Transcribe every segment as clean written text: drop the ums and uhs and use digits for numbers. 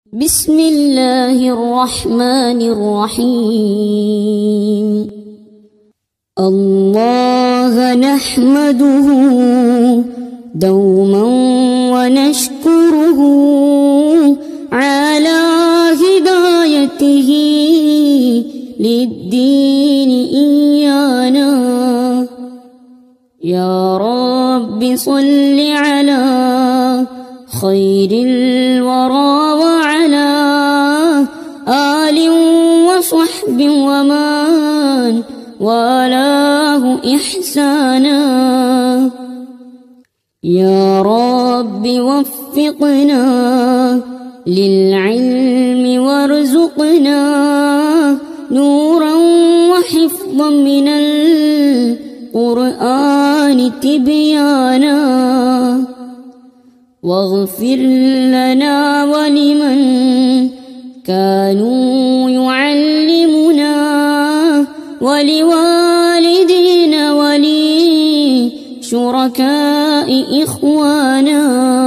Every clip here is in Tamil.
بسم الله الرحمن الرحيم الله نحمده دوما ونشكره على هدايته للدين إيانا يا رب صل على خير الورى وعلى آل وصحب ومن والاه إحسانا يا رب وفقنا للعلم وارزقنا نورا وحفظا من القرآن تبيانا واغفر لنا ولمن كانوا يعلمنا ولوالدينا ولشركاء إخوانا.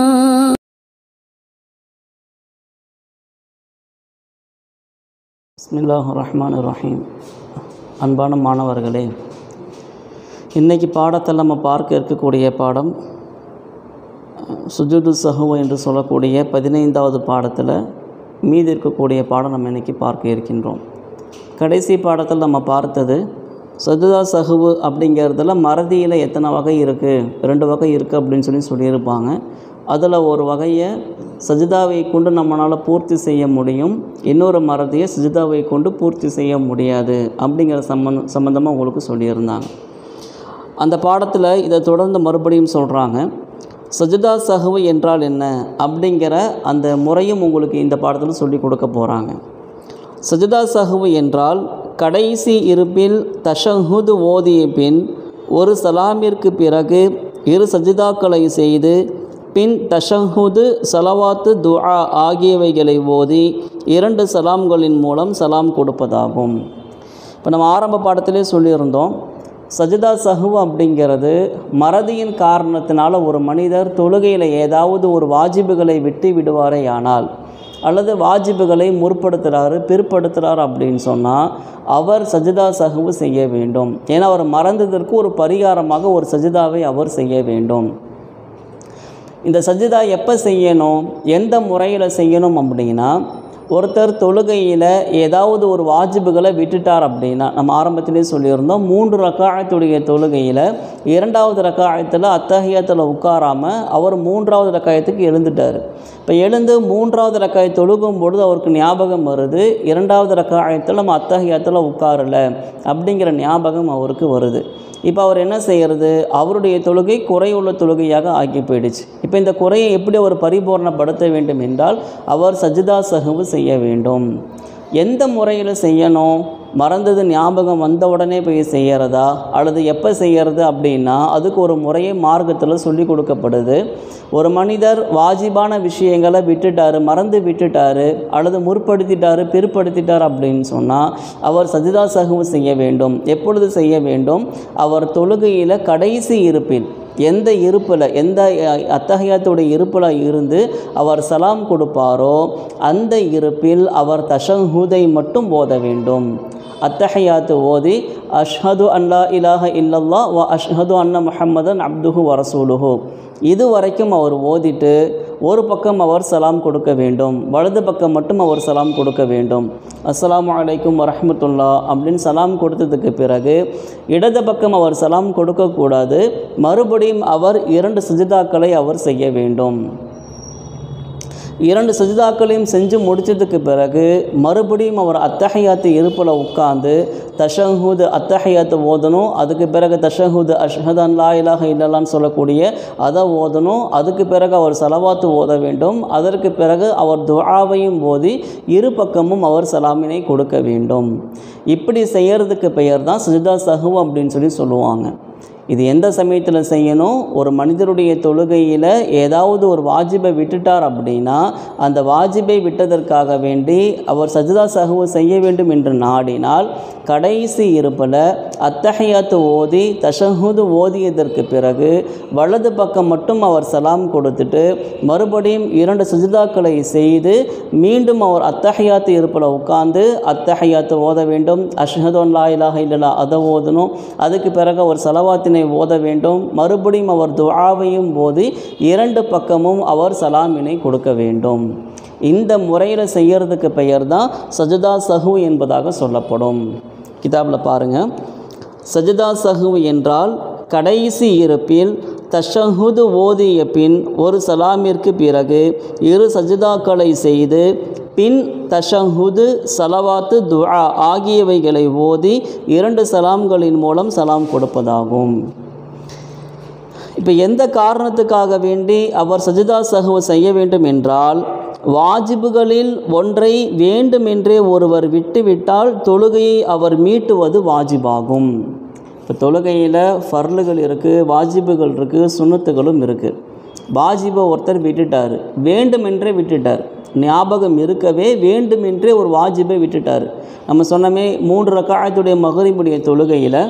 பிஸ்மில்லாஹிர்ரஹ்மானிர்ரஹீம். அன்பான மாணவர்களே, இன்றைக்கி பாடத்தில் நம்ம பார்க்க இருக்கக்கூடிய பாடம் சுஜூது சஹ்வு என்று சொல்லக்கூடிய 15வது பாடத்தில் மீதி இருக்கக்கூடிய பாடம் நம்ம இன்றைக்கி பார்க்க இருக்கின்றோம். கடைசி பாடத்தில் நம்ம பார்த்தது சஜ்தா சஹ்வு அப்படிங்கிறதுல மறதியில் எத்தனை வகை இருக்குது, 2 வகை இருக்குது அப்படின்னு சொல்லியிருப்பாங்க. அதில் ஒரு வகையை சஜிதாவை கொண்டு நம்மளால் பூர்த்தி செய்ய முடியும், இன்னொரு மறதியை சஜிதாவை கொண்டு பூர்த்தி செய்ய முடியாது அப்படிங்கிற சம்பந்தமாக உங்களுக்கு சொல்லியிருந்தாங்க. அந்த பாடத்தில் இதை தொடர்ந்து மறுபடியும் சொல்கிறாங்க. சஜ்தா சஹ்வு என்றால் என்ன அப்படிங்கிற அந்த முறையும் உங்களுக்கு இந்த பாடத்தில் சொல்லி கொடுக்க போகிறாங்க. சஜ்தா சஹ்வு என்றால் கடைசி இருப்பில் தஷஹுது ஓதிய பின் ஒரு சலாமிற்கு பிறகு 2 சஜிதாக்களை செய்து பின் தஷஹுது சலவாத்து துஆ ஆகியவைகளை ஓதி 2 சலாம்களின் மூலம் சலாம் கொடுப்பதாகும். இப்போ நம்ம ஆரம்ப பாடத்திலே சொல்லியிருந்தோம், சஜ்தா சஹ்வு அப்படிங்கிறது மறதியின் காரணத்தினால ஒரு மனிதர் தொழுகையில் ஏதாவது ஒரு வாஜிபுகளை விட்டு விடுவாரே ஆனால், அல்லது வாஜிபுகளை முற்படுத்துகிறாரு பிற்படுத்துகிறார் அப்படின்னு சொன்னால் அவர் சஜ்தா சஹ்வு செய்ய வேண்டும். ஏன்னா அவர் மறந்ததற்கு ஒரு பரிகாரமாக ஒரு சஜ்தாவை அவர் செய்ய வேண்டும். இந்த சஜ்தா எப்போ செய்யணும், எந்த முறையில் செய்யணும் அப்படின்னா, ஒருத்தர் தொழுகையில் ஏதாவது ஒரு வாஜிபுகளை விட்டுட்டார் அப்படின்னா, நம்ம ஆரம்பத்திலே சொல்லியிருந்தோம் 3 ரக்காயத்துடைய தொழுகையில் 2வது ரக்காயத்தில் அத்தஹியத்தில் உட்காராமல் அவர் 3வது ரக்காயத்துக்கு எழுந்துட்டார். இப்போ எழுந்து 3வது ரக்காயத்தை தொழுகும் பொழுது அவருக்கு ஞாபகம் வருது, 2வது ரக்காயத்தில் நம்ம அத்தஹியத்தில் உட்காரல அப்படிங்கிற ஞாபகம் அவருக்கு வருது. இப்போ அவர் என்ன செய்கிறது, அவருடைய தொழுகை குறையுள்ள தொழுகையாக ஆக்கி போயிடுச்சு. இப்போ இந்த குறையை எப்படி அவர் பரிபூர்ணப்படுத்த வேண்டும் என்றால் அவர் சஜ்தா சஹ்வு செய்ய வேண்டும். எந்த முறையில் செய்யணும், மறந்தது ஞாபகம் வந்த உடனே போய் செய்கிறதா அல்லது எப்போ செய்கிறது அப்படின்னா அதுக்கு ஒரு முறையை மார்க்கத்தில் சொல்லி கொடுக்கப்படுது. ஒரு மனிதர் வாஜிபான விஷயங்களை விட்டுட்டார், மறந்து விட்டுட்டார் அல்லது முற்படுத்திட்டார் பிற்படுத்திட்டார் அப்படின்னு சொன்னால் அவர் சஜ்தா சஹ்வு செய்ய வேண்டும். எப்பொழுது செய்ய வேண்டும், அவர் தொழுகையில் கடைசி இருப்பில் எந்த இருப்பில் எந்த அத்தஹியாத்துடைய இருப்பில் இருந்து அவர் சலாம் கொடுப்பாரோ அந்த இருப்பில் அவர் தஷஹுதை மட்டும் ஓத வேண்டும். அத்தஹியாத்து ஓதி அஷ்ஹது அல்லா இலாஹ இல்லல்லாஹ் வ அஷ்ஹது அன்ன முஹம்மதன் அப்துஹு வ ரசூலுஹு இது வரைக்கும் அவர் ஓதிட்டு ஒரு பக்கம் அவர் சலாம் கொடுக்க வேண்டும், வலது பக்கம் மட்டும் அவர் சலாம் கொடுக்க வேண்டும். அஸ்ஸலாமு அலைக்கும் வரஹ்மத்துல்லாஹ் அப்படின்னு சலாம் கொடுத்ததுக்கு பிறகு இடது பக்கம் அவர் சலாம் கொடுக்கக்கூடாது, மறுபடியும் அவர் 2 சஜிதாக்களை அவர் செய்ய வேண்டும். 2 சஜிதாக்களையும் செஞ்சு முடித்ததுக்கு பிறகு மறுபடியும் அவர் அத்தஹியாத்து இருப்பில் உட்கார்ந்து தஷஹுது அத்தஹியாத்து ஓதணும். அதுக்கு பிறகு தஷஹுது அஷ்ஹது அன் லா இலாஹ இல்லல்லாஹ்னு சொல்லக்கூடிய அதை ஓதணும். அதுக்கு பிறகு அவர் சலவாத்து ஓத வேண்டும். அதற்கு பிறகு அவர் துஆவையும் ஓதி 2 பக்கமும் அவர் சலாமினை கொடுக்க வேண்டும். இப்படி செய்கிறதுக்கு பெயர் தான் சஜ்தா சஹ்வு அப்படின்னு சொல்லுவாங்க. இது எந்த சமயத்தில் செய்யணும், ஒரு மனிதருடைய தொழுகையில் ஏதாவது ஒரு வாஜிபை விட்டுட்டார் அப்படின்னா அந்த வாஜிபை விட்டதற்காக வேண்டி அவர் சஜ்தா சஹ்வு செய்ய வேண்டும் என்று நாடினால் கடைசி இருப்பில் அத்தஹியாத்து ஓதி தஷஹுது ஓதியதற்கு பிறகு வலது பக்கம் மட்டும் அவர் சலாம் கொடுத்துட்டு மறுபடியும் 2 சஜிதாக்களை செய்து மீண்டும் அவர் அத்தஹியாத்து இருப்பில் உட்கார்ந்து அத்தஹியாத்து ஓத வேண்டும். அஷ்ஹது அன் லா இலாஹ இல்லல்லாஹ் அதை ஓதணும். அதுக்கு பிறகு அவர் சலவாத்தினை ஓத வேண்டும். மறுபடியும் அவர் துஆவையும் ஓதி 2 பக்கமும் அவர் சலாமினை கொடுக்க வேண்டும். இந்த முறையில் செய்கிறதுக்கு பெயர் தான் சஜதா சஹு என்பதாக சொல்லப்படும். கிதாபில் பாருங்கள், சஜதா சஹு என்றால் கடைசி இருப்பில் தஷஹுது ஓதிய பின் ஒரு சலாமிற்கு பிறகு 2 சஜிதாக்களை செய்து பின் தஷஹுது சலவாத்து துஆ ஆகியவைகளை ஓதி 2 சலாம்களின் மூலம் சலாம் கொடுப்பதாகும். இப்போ எந்த காரணத்துக்காக வேண்டி அவர் சஜிதா சஹு செய்ய வேண்டும் என்றால், வாஜிபுகளில் ஒன்றை வேண்டுமென்றே ஒருவர் விட்டுவிட்டால் தொழுகையை அவர் மீட்டுவது வாஜிபாகும். இப்போ தொழுகையில் ஃபர்லுகள் இருக்குது, வாஜிபுகள் இருக்குது, சுன்னத்துகளும் இருக்குது. வாஜிபை ஒருத்தர் விட்டுட்டார், வேண்டுமென்றே விட்டுட்டார், ஞாபகம் இருக்கவே வேண்டுமென்றே ஒரு வாஜிபை விட்டுட்டார். நம்ம சொன்னமே 3 ரக்காயத்துடைய மகரிபுடைய தொழுகையில்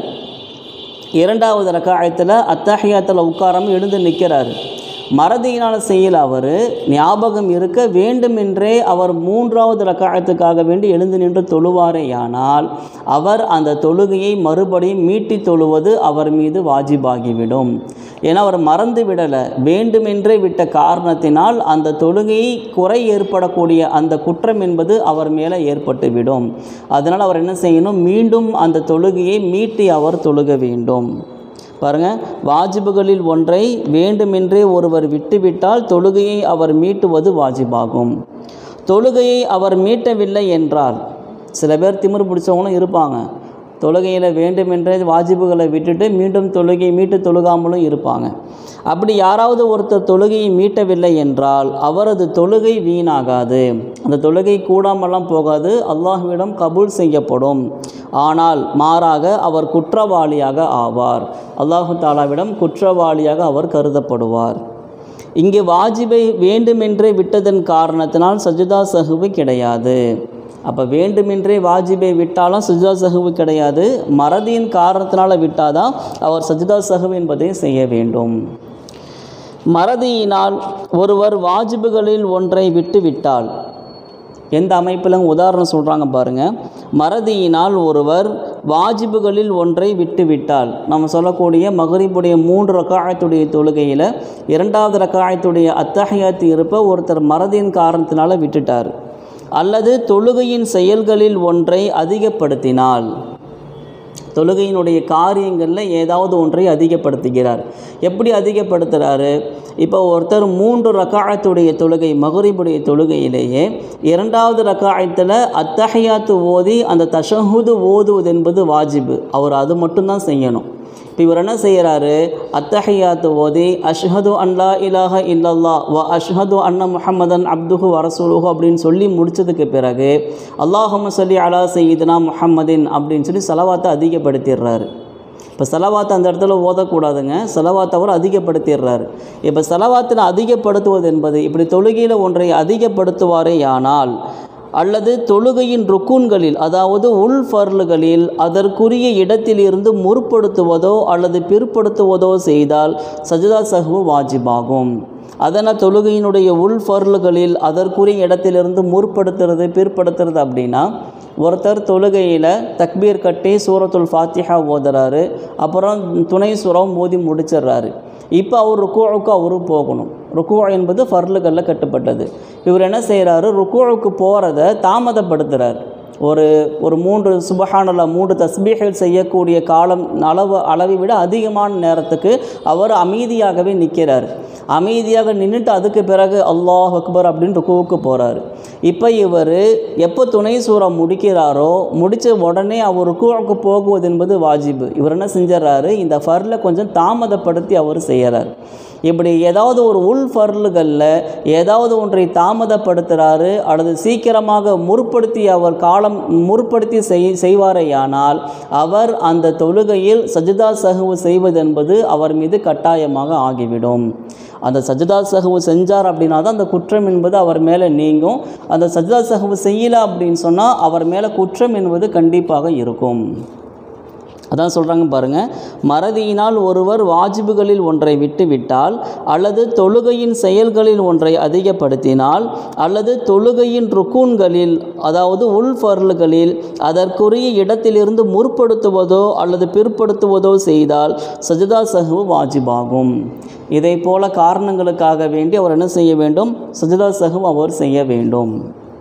2வது ரக்காயத்தில் அத்தஹியாத்தில் உட்காராமல் எழுந்து நிற்கிறார். மறதியினால் செய்யல, அவர் ஞாபகம் இருக்க வேண்டுமென்றே அவர் 3வது ரக்காயத்துக்காக வேண்டி எழுந்து நின்று தொழுவாரேயானால் அவர் அந்த தொழுகையை மறுபடியும் மீட்டி தொழுவது அவர் மீது வாஜிபாகிவிடும். ஏன்னா அவர் மறந்து விடலை, வேண்டுமென்றே விட்ட காரணத்தினால் அந்த தொழுகையை குறை ஏற்படக்கூடிய அந்த குற்றம் என்பது அவர் மேலே ஏற்பட்டுவிடும். அதனால் அவர் என்ன செய்யணும், மீண்டும் அந்த தொழுகையை மீட்டி அவர் தொழுக வேண்டும். பாருங்கள், வாஜிபுகளில் ஒன்றை வேண்டுமென்றே ஒருவர் விட்டுவிட்டால் தொழுகையை அவர் மீட்டுவது வாஜிபாகும். தொழுகையை அவர் மீட்டவில்லை என்றால், சில பேர் திமிரு பிடிச்சவங்களும் இருப்பாங்க, தொழுகையில் வேண்டுமென்றே வாஜிபுகளை விட்டுட்டு மீண்டும் தொழுகையை மீட்டு தொழுகாமலும் இருப்பாங்க. அப்படி யாராவது ஒருத்தர் தொழுகையை மீட்டவில்லை என்றால் அவரது தொழுகை வீணாகாது, அந்த தொழுகை கூடாமலாம் போகாது, அல்லாஹ்விடம் கபூல் செய்யப்படும். ஆனால் மாறாக அவர் குற்றவாளியாக ஆவார், அல்லாஹு தாலாவிடம் குற்றவாளியாக அவர் கருதப்படுவார். இங்கே வாஜிபை வேண்டுமென்றே விட்டதன் காரணத்தினால் சஜிதா சஹுவு கிடையாது. அப்போ வேண்டுமென்றே வாஜிபை விட்டாலும் சஜிதா சஹுவு கிடையாது, மறதியின் காரணத்தினால் விட்டாதான் அவர் சஜிதா சஹுவு என்பதை செய்ய வேண்டும். மறதியினால் ஒருவர் வாஜிபுகளில் ஒன்றை விட்டுவிட்டால், எந்த அமைப்பில் உதாரணம் சொல்கிறாங்க பாருங்கள். மறதியினால் ஒருவர் வாஜிபுகளில் ஒன்றை விட்டுவிட்டால், நம்ம சொல்லக்கூடிய மகரிபுடைய 3 ரக்காயத்துடைய தொழுகையில் 2வது ரக்காயத்துடைய அத்தஹியாத்து இருப்ப ஒருத்தர் மறதியின் காரணத்தினால விட்டுட்டார். அல்லது தொழுகையின் செயல்களில் ஒன்றை அதிகப்படுத்தினால், தொழுகையினுடைய காரியங்களில் ஏதாவது ஒன்றை அதிகப்படுத்துகிறார். எப்படி அதிகப்படுத்துகிறாரு? இப்போ ஒருத்தர் 3 ரக்காயத்துடைய தொழுகை மகரிபுடைய தொழுகையிலேயே 2வது ரக்காயத்தில் அத்தஹியாத்து ஓதி அந்த தஷஹுது ஓதுவது என்பது வாஜிபு, அவர் அது மட்டும்தான் செய்யணும். இப்போ இவர் என்ன செய்கிறாரு, அத்தஹியாத்து ஓதி அஷ்ஹது அன் லா இலாஹ இல்லல்லாஹ் வ அஷ்ஹது அன்ன முஹம்மதன் அப்துஹு வ ரசூலுஹு அப்படின்னு சொல்லி முடித்ததுக்கு பிறகு அல்லாஹும்ம ஸல்லி அலா சய்யிதுனா முஹம்மதின் அப்படின்னு சொல்லி சலவாத்தை அதிகப்படுத்திடுறாரு. இப்போ சலவாத்தை அந்த இடத்துல ஓதக்கூடாதுங்க, சலவாத்தை அவர் அதிகப்படுத்திடுறாரு. இப்போ சலவாத்தில் அதிகப்படுத்துவது என்பது இப்படி தொழுகையில் ஒன்றை அதிகப்படுத்துவாரேயானால், அல்லது தொழுகையின் ருக்கூன்களில் அதாவது உள் ஃபர்லுகளில் அதற்குரிய இடத்திலிருந்து முற்படுத்துவதோ அல்லது பிற்படுத்துவதோ செய்தால் சஜிதா சஹ்வு வாஜிபாகும். அதனால் தொழுகையினுடைய உள் ஃபர்லுகளில் அதற்குரிய இடத்திலிருந்து முற்படுத்துறது பிற்படுத்துறது அப்படின்னா, ஒருத்தர் தொழுகையில் தக்பீர் கட்டி சூரத்துல் ஃபாத்திஹா ஓதுறாரு, அப்புறம் துணை சூரம் ஓதி முடிச்சிடுறாரு. இப்போ அவர் ருக்கூவுக்கு அவரு போகணும். ருக்கு என்பது ஃபர்லுகளில் கட்டுப்பட்டது. இவர் என்ன செய்கிறாரு, ருக்கூவுக்கு போகிறத தாமதப்படுத்துகிறார். ஒரு 3 சுபஹானல்லா 3 தஸ்பீஹில் செய்யக்கூடிய காலம் அளவை விட அதிகமான நேரத்துக்கு அவர் அமைதியாகவே நிற்கிறார். அமைதியாக நின்றுட்டு அதுக்கு பிறகு அல்லாஹ் அக்பர் அப்படின்னு ருக்குவுக்கு போகிறார். இப்போ இவர் எப்போ துணை சூரம் முடிக்கிறாரோ முடித்த உடனே அவர் ருக்குவுக்கு போகுவது என்பது வாஜிபு. இவர் என்ன செஞ்சிடறாரு, இந்த ஃபர்ல கொஞ்சம் தாமதப்படுத்தி அவர் செய்கிறார். இப்படி ஏதாவது ஒரு உள் ஃபர்லுகளில் ஏதாவது ஒன்றை தாமதப்படுத்துகிறாரு அல்லது சீக்கிரமாக முற்படுத்தி செய்வாரேயானால் அவர் அந்த தொழுகையில் சஜ்தா சஹ்வு செய்வது என்பது அவர் மீது கட்டாயமாக ஆகிவிடும். அந்த சஜ்தா சஹ்வு செஞ்சார் அப்படின்னா தான் அந்த குற்றம் என்பது அவர் மேலே நீங்கும். அந்த சஜ்தா சஹ்வு செய்யலை அப்படின்னு சொன்னால் அவர் மேலே குற்றம் என்பது கண்டிப்பாக இருக்கும். அதான் சொல்கிறாங்க பாருங்கள், மறதியினால் ஒருவர் வாஜிபுகளில் ஒன்றை விட்டுவிட்டால் அல்லது தொழுகையின் செயல்களில் ஒன்றை அதிகப்படுத்தினால் அல்லது தொழுகையின் ருக்கூன்களில் அதாவது உள் ஃபர்லுகளில் அதற்குரிய இடத்திலிருந்து முற்படுத்துவதோ அல்லது பிற்படுத்துவதோ செய்தால் சஜ்தா சஹ்வு வாஜிபாகும். இதை போல காரணங்களுக்காக வேண்டி அவர் என்ன செய்ய வேண்டும்? சஜ்தா சஹ்வு அவர் செய்ய வேண்டும்.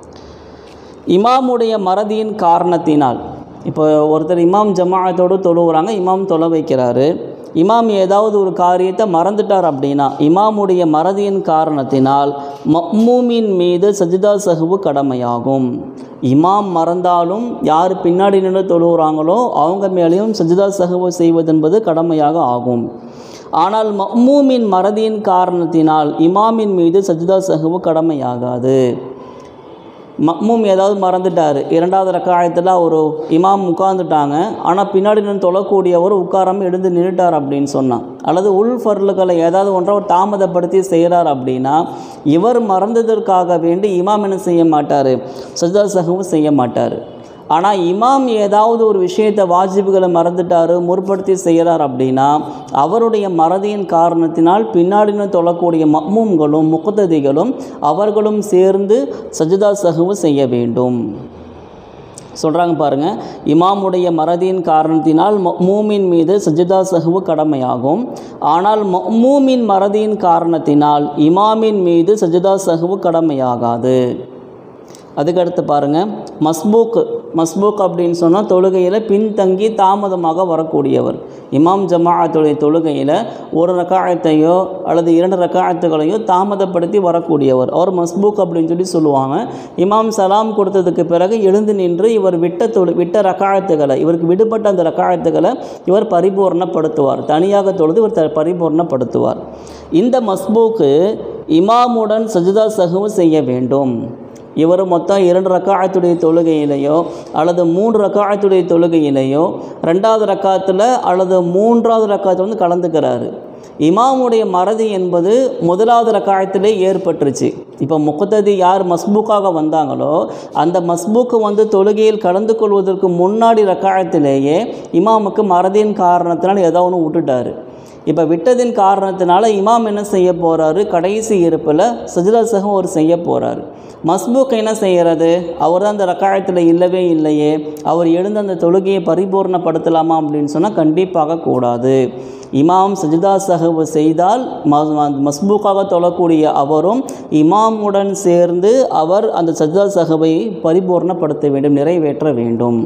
இமாமுடைய மறதியின் காரணத்தினால், இப்போ ஒருத்தர் இமாம் ஜமாஅத்தோடு தொழுகிறாங்க, இமாம் தொழ வைக்கிறாரு. இமாம் ஏதாவது ஒரு காரியத்தை மறந்துட்டார் அப்படின்னா இமாமுடைய மறதியின் காரணத்தினால் மஅ்மூமின் மீது சஜ்தா சஹ்வு கடமையாகும். இமாம் மறந்தாலும் யார் பின்னாடி நின்று தொழுகிறாங்களோ அவங்க மேலேயும் சஜ்தா சஹ்வு செய்வது என்பது கடமையாக ஆகும். ஆனால் மஅ்மூமின் மறதியின் காரணத்தினால் இமாமின் மீது சஜ்தா சஹ்வு கடமையாகாது. மஅ்மூம் ஏதாவது மறந்துட்டார், இரண்டாவது ரக்காயத்தில் ஒரு இமாம் உட்கார்ந்துட்டாங்க, ஆனால் பின்னாடி நின்று தொழக்கூடியவர் உட்காராமல் எழுந்து நின்றுட்டார் அப்படின்னு சொன்னான், அல்லது உள் ஃபர்லுகளை ஏதாவது ஒன்றை அவர் தாமதப்படுத்தி செய்கிறார் அப்படின்னா இவர் மறந்ததற்காக வேண்டி இமாம் என்ன செய்ய மாட்டார்? சஜ்தா சஹ்வு செய்ய மாட்டார். ஆனால் இமாம் ஏதாவது ஒரு விஷயத்தை வாஜிபுகளை மறந்துட்டார், முற்படுத்தி செய்கிறார் அப்படின்னா அவருடைய மறதியின் காரணத்தினால் பின்னாடி தொழக்கூடிய மஅ்மூம்களும் முக்ததிகளும் அவர்களும் சேர்ந்து சஜ்தா சஹ்வு செய்ய வேண்டும். சொல்கிறாங்க பாருங்கள், இமாமுடைய மறதியின் காரணத்தினால் மஅ்மூமின் மீது சஜ்தா சஹ்வு கடமையாகும். ஆனால் மஅ்மூமின் மறதியின் காரணத்தினால் இமாமின் மீது சஜ்தா சஹ்வு கடமையாகாது. அதுக்கடுத்து பாருங்கள், மஸ்பூக் அப்படின்னு சொன்னால் தொழுகையில் பின்தங்கி தாமதமாக வரக்கூடியவர். இமாம் ஜமாஅத்துடைய தொழுகையில் ஒரு ரக்காயத்தையோ அல்லது 2 ரக்காயத்துகளையோ தாமதப்படுத்தி வரக்கூடியவர் அவர் மஸ்பூக் அப்படின்னு சொல்லுவாங்க. இமாம் சலாம் கொடுத்ததுக்கு பிறகு எழுந்து நின்று இவர் விட்ட ரக்காயத்துகளை, இவருக்கு விடுபட்ட அந்த ரக்காயத்துகளை இவர் பரிபூர்ணப்படுத்துவார். தனியாக தொழுது இவர் பரிபூர்ணப்படுத்துவார். இந்த மஸ்பூக்கு இமாமுடன் சஜ்தா சஹ்வு செய்ய வேண்டும். இவர் மொத்தம் 2 ரக்காயத்துடைய தொழுகையிலையோ அல்லது 3 ரக்காயத்துடைய தொழுகையிலையோ 2வது ரக்காத்தில் அல்லது 3வது ரக்காத்தில் கலந்துக்கிறாரு. இமாமுடைய மறதி என்பது 1வது ரக்காயத்திலே ஏற்பட்டுருச்சு. இப்போ முக்ததி யார் மஸ்பூக்காக வந்தாங்களோ அந்த மஸ்பூக்கு தொழுகையில் கலந்து கொள்வதற்கு முன்னாடி ரக்காயத்திலேயே இமாமுக்கு மறதியின் காரணத்தினால் ஏதோ ஒன்று விட்டுட்டார். இப்போ விட்டதின் காரணத்தினால இமாம் என்ன செய்ய போகிறாரு? கடைசி இருப்பில் சஜ்தா சஹ்வு அவர் செய்ய போகிறாரு. மஸ்பூக் என்ன செய்கிறது? அவர் தான் அந்த ரக்காயத்தில் இல்லவே இல்லையே, அவர் எழுந்து அந்த தொழுகையை பரிபூர்ணப்படுத்தலாமா அப்படின்னு சொன்னால் கண்டிப்பாக கூடாது. இமாம் சஜ்தா சஹ்வு செய்தால் மஸ்பூக்காக தொழக்கூடிய அவரும் இமாமுடன் சேர்ந்து அவர் அந்த சஜ்தா சஹ்வை பரிபூர்ணப்படுத்த வேண்டும், நிறைவேற்ற வேண்டும்.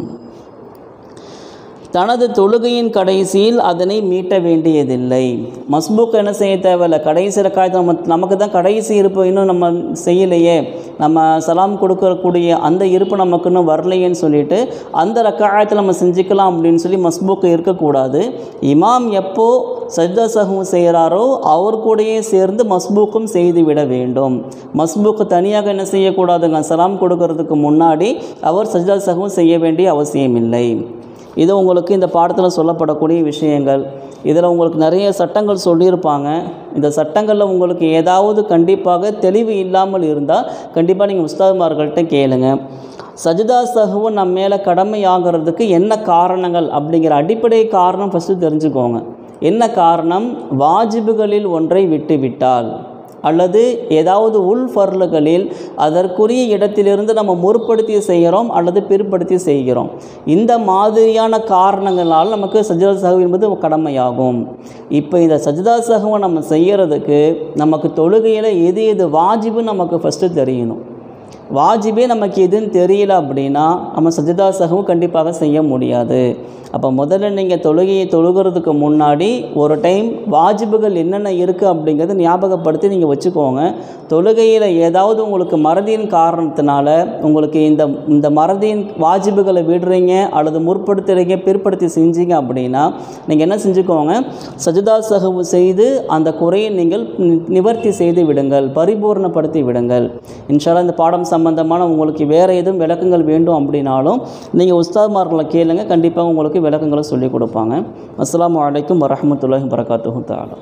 தனது தொழுகையின் கடைசியில் அதனை மீட்ட வேண்டியதில்லை. மஸ்பூக் என்ன செய்ய தேவையில்லை, கடைசி ரக்காயத்தை நமக்கு தான் கடைசி இருப்பு இன்னும் நம்ம செய்யலையே, நம்ம சலாம் கொடுக்கக்கூடிய அந்த இருப்பு நமக்கு இன்னும் வரலையேன்னு சொல்லிட்டு அந்த ரக்காயத்தில் நம்ம செஞ்சுக்கலாம் அப்படின்னு சொல்லி மஸ்பூக் இருக்கக்கூடாது. இமாம் எப்போ சஜ்தா சஹ்வு செய்கிறாரோ அவர் கூடயே சேர்ந்து மஸ்பூக்கும் செய்துவிட வேண்டும். மஸ்பூக்கு தனியாக என்ன செய்யக்கூடாதுங்க, சலாம் கொடுக்கறதுக்கு முன்னாடி அவர் சஜ்தா சஹ்வு செய்ய வேண்டிய அவசியம் இல்லை. இது உங்களுக்கு இந்த பாடத்தில் சொல்லப்படக்கூடிய விஷயங்கள். இதில் உங்களுக்கு நிறைய சட்டங்கள் சொல்லியிருப்பாங்க. இந்த சட்டங்களில் உங்களுக்கு ஏதாவது கண்டிப்பாக தெளிவு இல்லாமல் இருந்தால் கண்டிப்பாக நீங்கள் உஸ்தாதுமார்கள்ட்ட கேளுங்க. சஜ்தா சஹ்வு நம்ம மேலே கடமையாகிறதுக்கு என்ன காரணங்கள் அப்படிங்கிற அடிப்படை காரணம் ஃபஸ்ட்டு தெரிஞ்சுக்கோங்க. என்ன காரணம்? வாஜிபுகளில் ஒன்றை விட்டுவிட்டால் அல்லது ஏதாவது உள் ஃபர்லுகளில் அதற்குரிய இடத்திலிருந்து நம்ம முற்படுத்தி செய்கிறோம் அல்லது பிற்படுத்தி செய்கிறோம். இந்த மாதிரியான காரணங்களால் நமக்கு சஜ்தா சஹ்வு என்பது கடமையாகும். இப்போ இந்த சஜ்தா சஹ்வை நம்ம செய்கிறதுக்கு நமக்கு தொழுகையில் எது வாஜிபு நமக்கு ஃபஸ்ட்டு தெரியணும். வாஜிபே நமக்கு எதுன்னு தெரியல அப்படின்னா நம்ம சஜ்தா சஹ்வு கண்டிப்பாக செய்ய முடியாது. அப்போ முதல்ல நீங்கள் தொழுகையை தொழுகிறதுக்கு முன்னாடி ஒரு டைம் வாஜிபுகள் என்னென்ன இருக்குது அப்படிங்கிறத ஞாபகப்படுத்தி நீங்கள் வச்சுக்கோங்க. தொழுகையில் ஏதாவது உங்களுக்கு மறதியின் காரணத்தினால உங்களுக்கு இந்த மறதியின் வாஜிபுகளை விடுறீங்க அல்லது முற்படுத்துகிறீங்க, பிற்படுத்தி செஞ்சீங்க அப்படின்னா நீங்கள் என்ன செஞ்சுக்கோங்க, சஜ்தா சஹ்வு செய்து அந்த குறையை நீங்கள் நிவர்த்தி செய்து விடுங்கள், பரிபூர்ணப்படுத்தி விடுங்கள். இன்ஷா அல்லாஹ் இந்த பாடம் சம்பந்தமான உங்களுக்கு வேறு எதுவும் விளக்கங்கள் வேண்டும் அப்படின்னாலும் நீங்கள் உஸ்தாத்மார்களை கேளுங்க, கண்டிப்பாக உங்களுக்கு விளக்கங்களை சொல்லிக் கொடுப்பாங்க. அஸ்ஸலாமு அலைக்கும் வரஹ்மத்துல்லாஹி வபரகாத்துஹு தஆலா.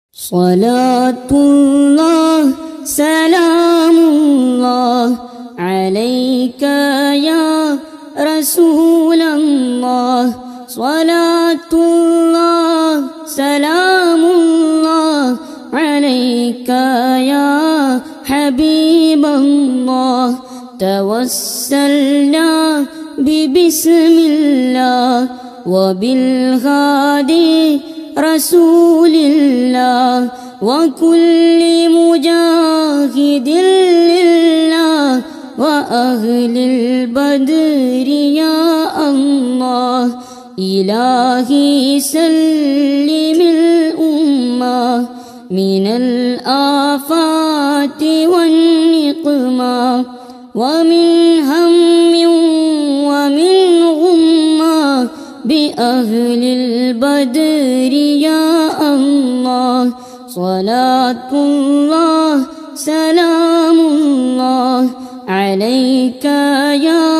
ஸலாத்துல்லாஹ் ஸலாமுல்லாஹ் அலைக யா ரசூலல்லாஹ். ஸலாத்துல்லாஹ் ஸலாமுல்லாஹ் அலைக யா ஹபீபல்லாஹ். توسلنا ببسم الله وبالهادي رسول الله وكل مجاهد لله وأهل البدر يا الله. إلهي سلم الأمة من الآفات والنقمة ومن هم ومن غمة بأهل البدر يا الله. صلاة الله سلام الله عليك يا